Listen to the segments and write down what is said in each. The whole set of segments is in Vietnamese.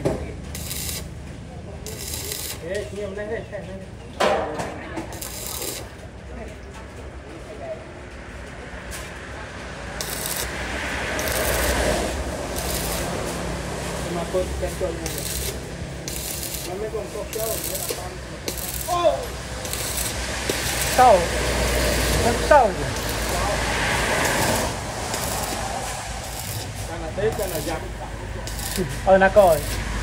Ê, nhiều lên đây, xem lên. Mà con cái trộn luôn. Nó mới còn cột trâu, nó là con. Ô! Sâu. Rất sâu. Cái là tết, cái là giặc. Nó coi.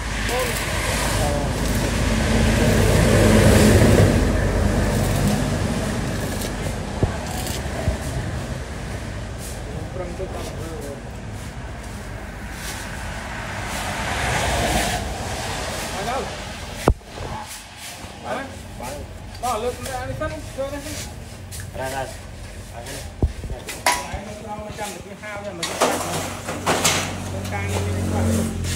Lực ra đi sân, chơi đi. Ra ra. Nó chăm được cái hao ra mà cái con cang đi đi qua.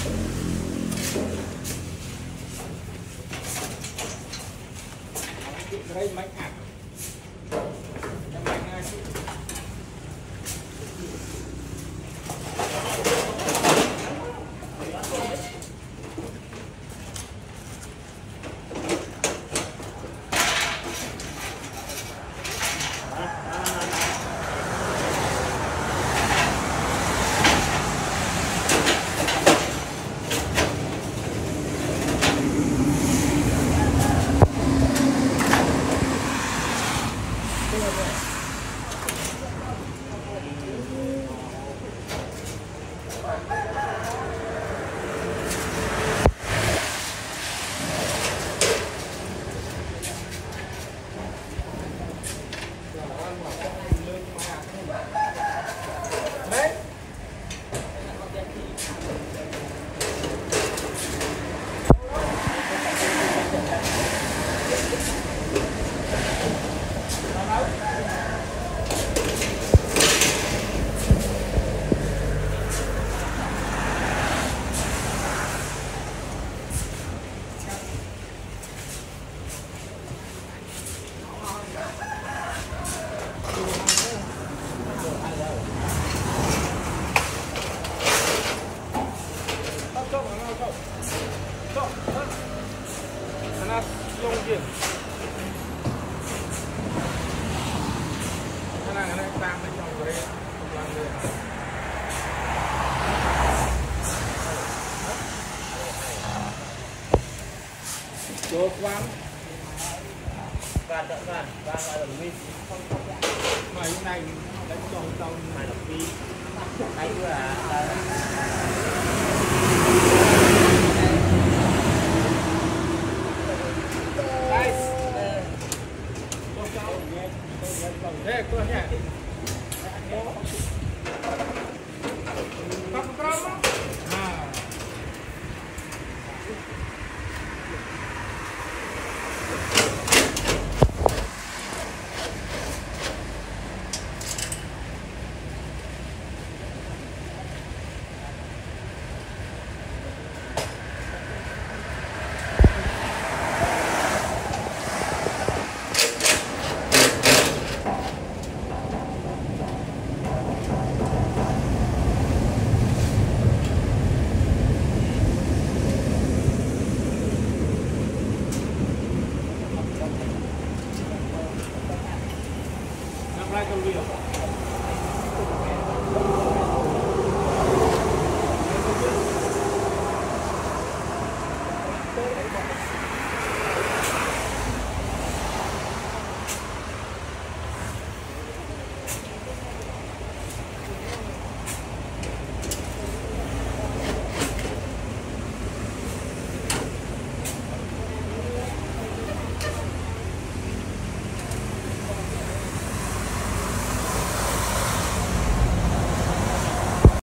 Đây máy hạt. Máy ngay. Chốt ván ván là mình mày này đánh trong này là phi đánh là